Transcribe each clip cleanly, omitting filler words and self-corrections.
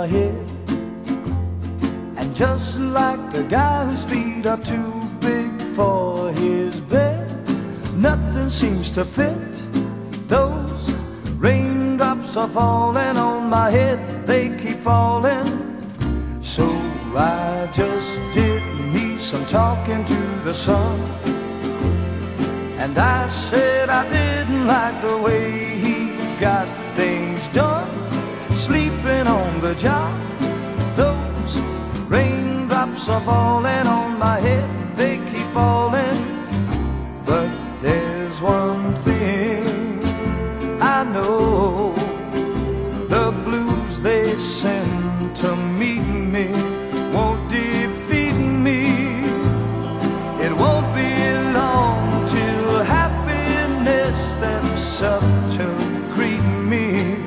head. And just like the guy whose feet are too big for his bed, nothing seems to fit. Those raindrops are falling on my head, they keep falling. So I just did me some talking to the sun, and I said I didn't like the way he got things done, sleeping on the job. Those raindrops are falling on my head, they keep falling. But there's one thing I know, the blues they send to meet me won't defeat me. It won't be long till happiness steps up to greet me.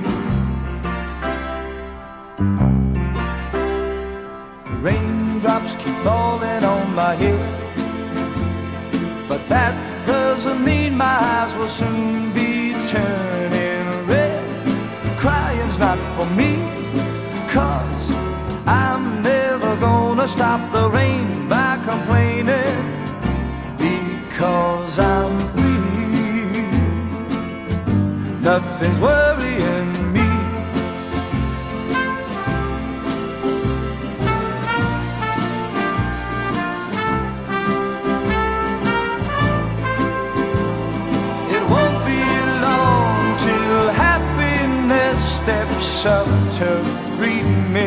Raindrops keep falling on my head, but that doesn't mean my eyes will soon be turning red. Crying's not for me, 'cause I'm never gonna stop the rain by complaining, because I'm free. Nothing's worrying me. It won't be long till happiness steps up to greet me.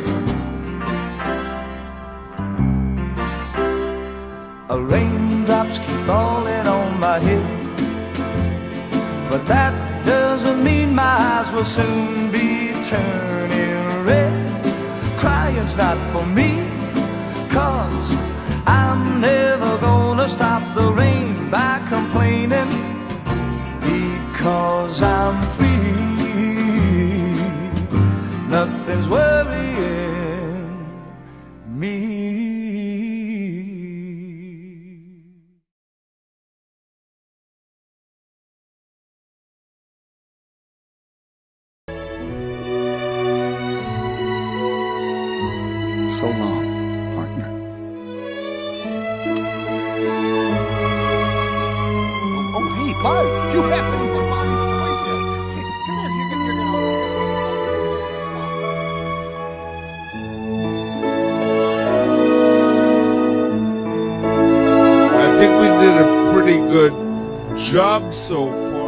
Raindrops keep falling on my head, but that doesn't mean my eyes will soon be turning red. Crying's not for me, 'cause I'm never gonna stop the rain by complaining, because I'm free. Nothing's worrying me. So long, partner. Oh, hey, Buzz, you haven't even bought his toys yet. Hey, come here, you're gonna... I think we did a pretty good job so far.